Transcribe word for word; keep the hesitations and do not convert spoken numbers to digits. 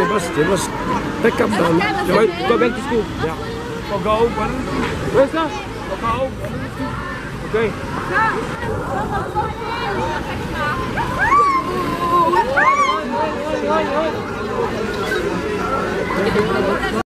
you must, you must pick up them. You might go back to school. Yeah. Or go. Where's that? Or go. Okay.